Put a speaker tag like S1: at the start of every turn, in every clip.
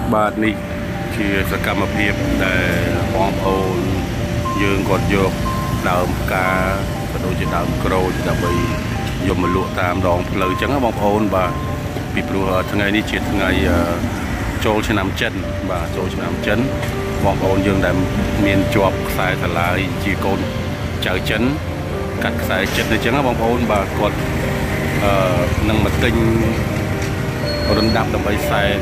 S1: បាទនេះជាសកម្មភាពដែលបងប្អូនយើងគាត់យកដើមផ្កាក៏ដូចជាដើមក្រូចដើម្បីយកមកលក់តាមដងផ្លូវអញ្ចឹងបងប្អូនបាទពីព្រោះថ្ងៃនេះជាថ្ងៃចូលឆ្នាំចិនបាទចូលឆ្នាំចិនបងប្អូនយើងដែលមានជាប់ខ្សែស្រឡាយជាកូនចៅចិនកាត់ខ្សែចិនអញ្ចឹងបងប្អូនបាទគាត់នឹងមកទិញរំដាប់ដើម្បីសែន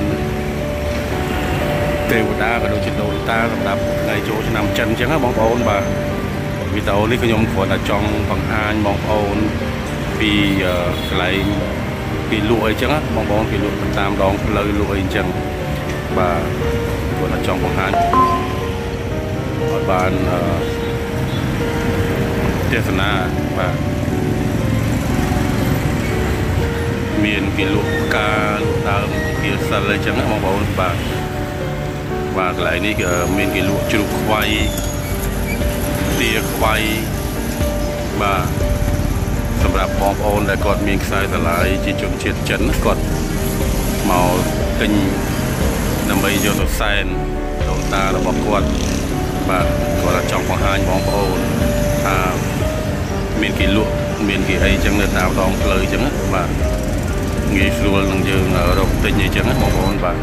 S1: ទេវតាក៏ដូចជាដូនតាសម្រាប់ថ្ងៃចូលឆ្នាំចិនអញ្ចឹងបងប្អូនបាទវីដេអូនេះខ្ញុំគ្រាន់តែចង់បង្ហាញបងប្អូនពីកន្លែងពីលក់អីចឹងបងប្អូនពីលក់តាមដងផ្លូវលក់អីចឹងបាទគ្រាន់តែចង់បង្ហាញឲ្យបានទេសនាបាទមានពីលក់ផ្កាលក់ដើមពីសិលអីចឹងបងប្អូនបាទកន្លែងនេះក៏មានគេលក់ជ្រូកខ្វៃទាខ្វៃបាទសម្រាប់បងប្អូនដែលគាត់មានខ្សែស្រឡាយជាជនជាតិចិនគាត់មកទិញដើម្បីយកទៅសែនដូនតារបស់គាត់បាទគាត់ចង់បង្ហាញបងប្អូនថាមានគេលក់មានគេអីចឹងនៅតាមដងផ្លូវចឹងបាទងាយស្រួលនឹងយើងរកទិញអីចឹងបងប្អូនបាទ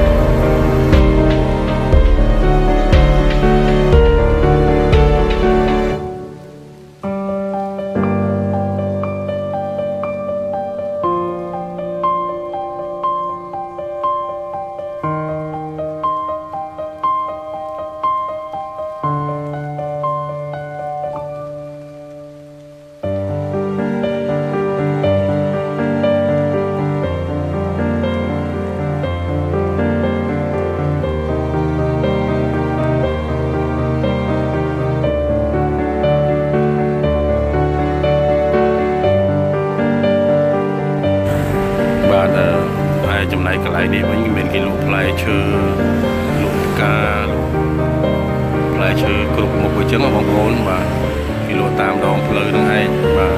S1: ចំណែកកន្លែងនេះវិញមានគេលក់ផ្លែឈើលក់ផ្កាផ្លែឈើគ្រប់មុខអញ្ចឹងបងប្អូនបាទគេលក់តាមដងផ្លូវហ្នឹងឯងបាទ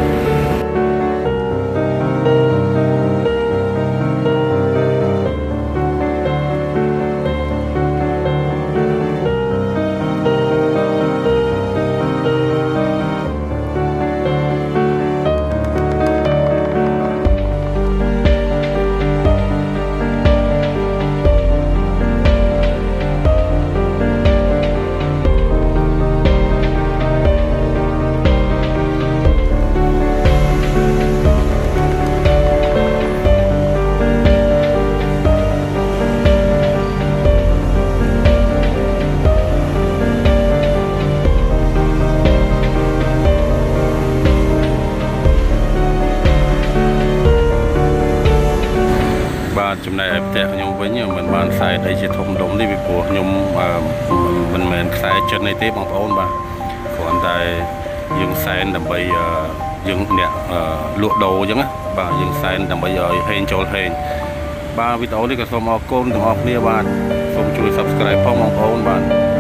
S1: ចំណែកឯផ្ទះខ្ញុំវិញមិនបានខ្សែអីជាធំដុំនេះពីព្រោះខ្ញុំមិនមែនខ្សែចិនអីទេបងប្អូនបាទគ្រាន់តែយើងសែនដើម្បីយើងអ្នកលក់ដូរអញ្ចឹងបាទយើងសែនដើម្បីឲ្យហេងចូលហេងបាទវីដេអូនេះក៏សូមអរគុណទាំងអស់គ្នាបាទសូមជួយ Subscribe ផងបងប្អូនបាទ